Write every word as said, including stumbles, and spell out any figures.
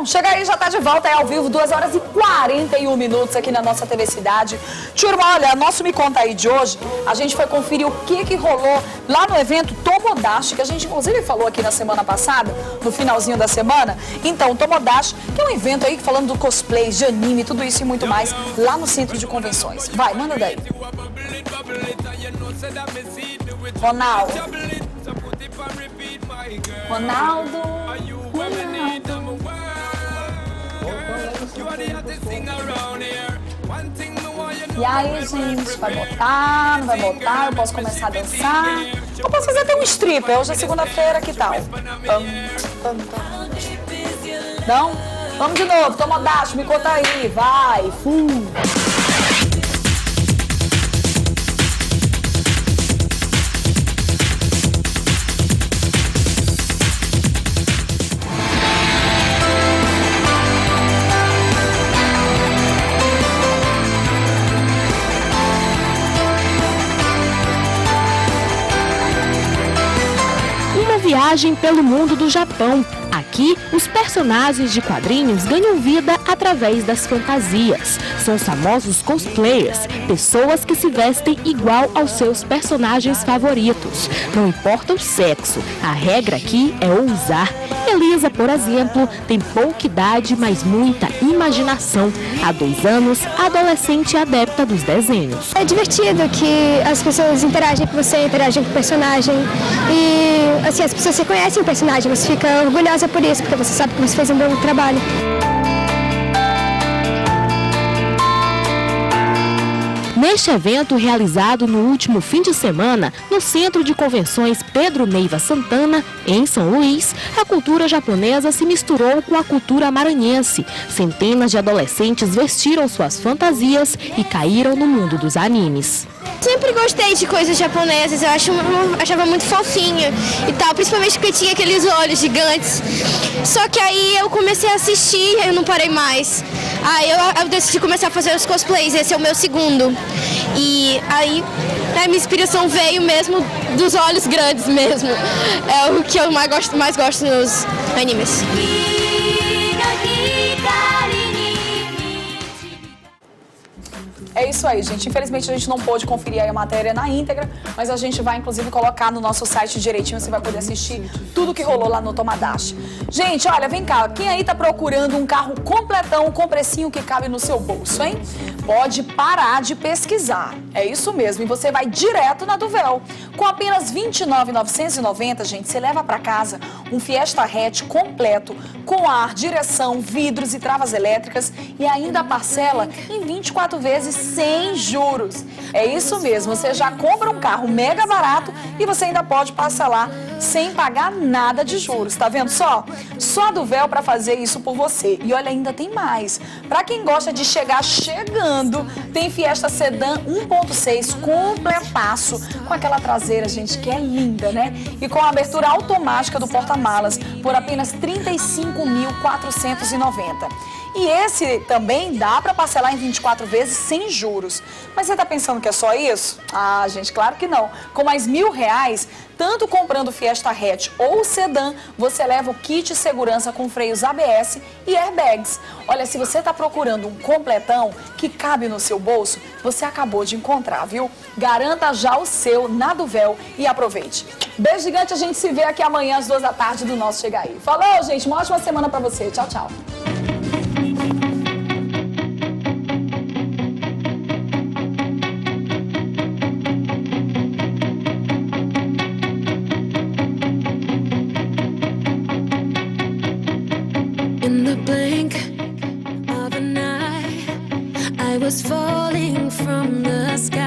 chega aí, já tá de volta, é ao vivo, duas horas e quarenta e um minutos aqui na nossa T V Cidade. Turma, olha, nosso Me Conta Aí de hoje, a gente foi conferir o que que rolou lá no evento Tomodachi, que a gente inclusive falou aqui na semana passada, no finalzinho da semana. Então, Tomodachi, que é um evento aí falando do cosplay, de anime, tudo isso e muito mais, lá no Centro de Convenções. Vai, manda daí. Ronaldo. Ronaldo. Ronaldo. E aí, gente, vai botar, não vai botar? Eu posso começar a dançar? Eu posso fazer até um stripper. Hoje é segunda-feira, que tal? Não? Vamos de novo, Tomodachi, me conta aí, vai, fui! Viagem pelo mundo do Japão. Aqui, os personagens de quadrinhos ganham vida através das fantasias. São os famosos cosplayers, pessoas que se vestem igual aos seus personagens favoritos. Não importa o sexo, a regra aqui é ousar. Elisa, por exemplo, tem pouca idade, mas muita imaginação. Há dois anos, adolescente adepta dos desenhos. É divertido que as pessoas interagem com você, interagem com o personagem. E assim, as pessoas se conhecem o personagem, você fica orgulhosa por isso, porque você sabe que você fez um bom trabalho. Neste evento realizado no último fim de semana, no Centro de Convenções Pedro Neiva Santana, em São Luís, a cultura japonesa se misturou com a cultura maranhense. Centenas de adolescentes vestiram suas fantasias e caíram no mundo dos animes. Sempre gostei de coisas japonesas, eu acho, eu achava muito fofinha e tal, principalmente porque tinha aqueles olhos gigantes. Só que aí eu comecei a assistir e eu não parei mais. Aí eu, eu decidi começar a fazer os cosplays, esse é o meu segundo. E aí a minha inspiração veio mesmo dos olhos grandes mesmo. É o que eu mais gosto, mais gosto nos animes. É isso aí, gente. Infelizmente a gente não pôde conferir aí a matéria na íntegra, mas a gente vai inclusive colocar no nosso site direitinho, você vai poder assistir tudo que rolou lá no Tomodachi. Gente, olha, vem cá, quem aí tá procurando um carro completão, com precinho que cabe no seu bolso, hein? Pode parar de pesquisar. É isso mesmo, e você vai direto na Duvel. Com apenas vinte e nove mil novecentos e noventa, gente, você leva para casa um Fiesta Hatch completo, com ar, direção, vidros e travas elétricas e ainda parcela em vinte e quatro vezes sem juros. É isso mesmo, você já compra um carro mega barato e você ainda pode parcelar sem pagar nada de juros, tá vendo só? Só a Duvel para fazer isso por você. E olha, ainda tem mais. Para quem gosta de chegar chegando, tem Fiesta Sedan um ponto seis completaço, com aquela traseira, gente, que é linda, né? E com a abertura automática do porta-malas por apenas trinta e cinco mil quatrocentos e noventa. E esse também dá para parcelar em vinte e quatro vezes sem juros. Mas você está pensando que é só isso? Ah, gente, claro que não. Com mais mil reais, tanto comprando Fiesta Hatch ou Sedã, você leva o kit de segurança com freios A B S e airbags. Olha, se você está procurando um completão que cabe no seu bolso, você acabou de encontrar, viu? Garanta já o seu na Duvel e aproveite. Beijo gigante, a gente se vê aqui amanhã às duas da tarde do nosso Chega Aí. Falou, gente, uma ótima semana para você. Tchau, tchau. In the blink of an eye, I was falling from the sky.